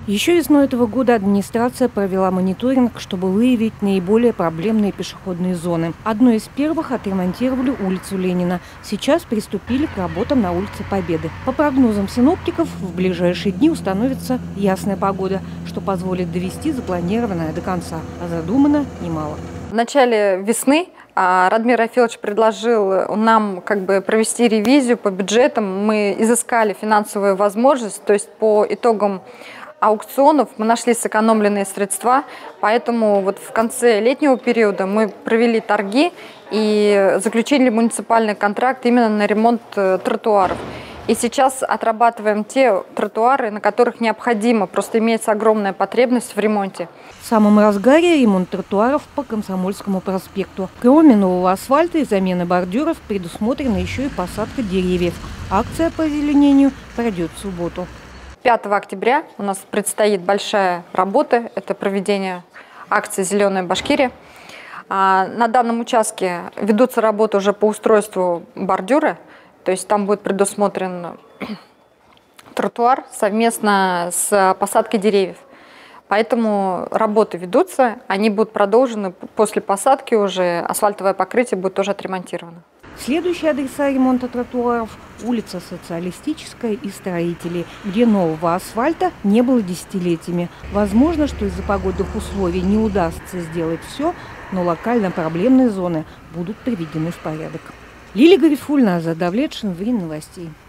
Еще весной этого года администрация провела мониторинг, чтобы выявить наиболее проблемные пешеходные зоны. Одной из первых отремонтировали улицу Ленина. Сейчас приступили к работам на улице Победы. По прогнозам синоптиков, в ближайшие дни установится ясная погода, что позволит довести запланированное до конца. А задумано немало. В начале весны Радмир Рафилович предложил нам провести ревизию по бюджетам. Мы изыскали финансовую возможность, то есть по итогам аукционов мы нашли сэкономленные средства, поэтому вот в конце летнего периода мы провели торги и заключили муниципальный контракт именно на ремонт тротуаров. И сейчас отрабатываем те тротуары, на которых необходимо, просто имеется огромная потребность в ремонте. В самом разгаре ремонт тротуаров по Комсомольскому проспекту. Кроме нового асфальта и замены бордюров предусмотрена еще и посадка деревьев. Акция по озеленению пройдет в субботу. 5 октября у нас предстоит большая работа, это проведение акции «Зеленая Башкирия». На данном участке ведутся работы уже по устройству бордюра, то есть там будет предусмотрен тротуар совместно с посадкой деревьев. Поэтому работы ведутся, они будут продолжены после посадки, уже асфальтовое покрытие будет тоже отремонтировано. Следующие адреса ремонта тротуаров – улица Социалистическая и Строителей, где нового асфальта не было десятилетиями. Возможно, что из-за погодных условий не удастся сделать все, но локально проблемные зоны будут приведены в порядок. Лилия Гарифульна, Азат Давлетшин, Время новостей.